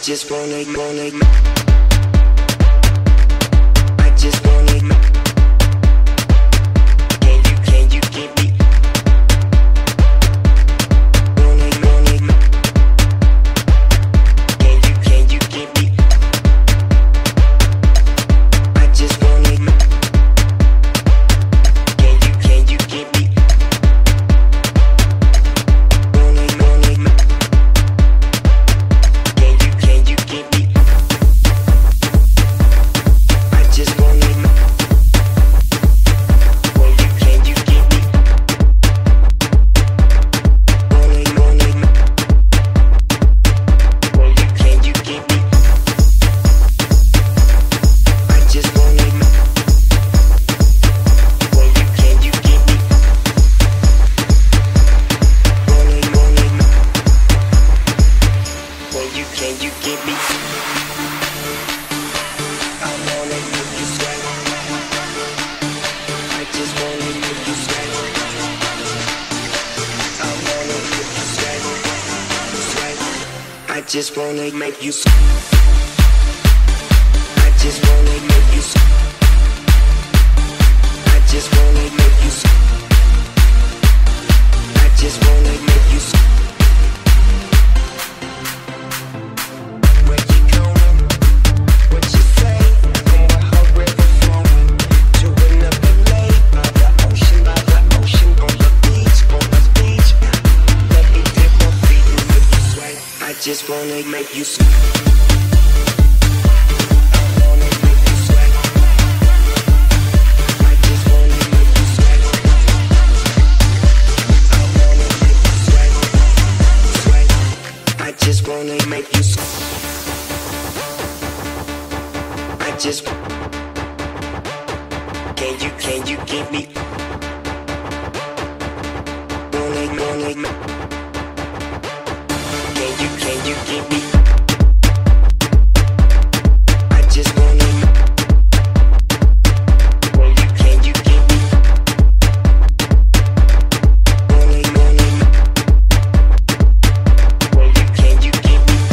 just wanna, I just wanna. Can you get me? Wanna, can you get me? I just wanna. Can you get me? Can you get me? I just wanna. Can you get me? Can you get me? I just wanna. Can you get me? Can you get me? I wanna make you sweat. I just wanna make you sweat. I wanna make you sweat. I just wanna make you sweat. I just wanna make you sweat. I just wanna make you sweat. I just wanna make you sweat. I just wanna make you sweat. I wanna make you sweat. I just wanna make you sweat. I wanna make you sweat. I just wanna make you sweat. I just. Can you get me? Wanna. Can you get me? I just wanna. Can you get me? Wanna. Can you get me?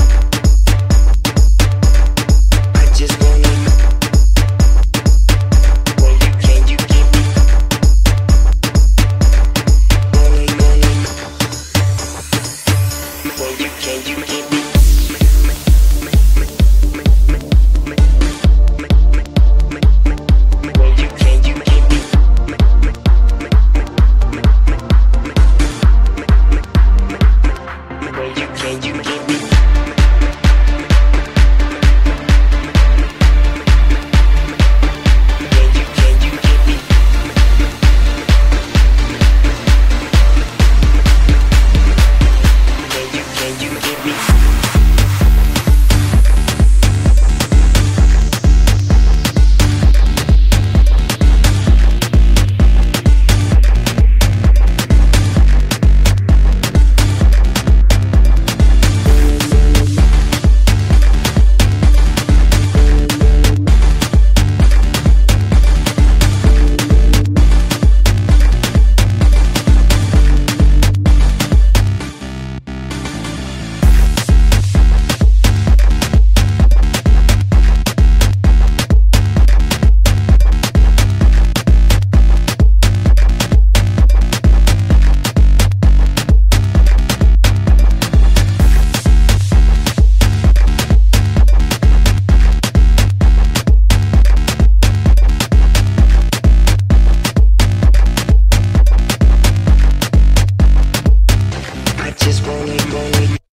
I just wanna. Can you get me? Can you get me? Can you get me? I just wanna.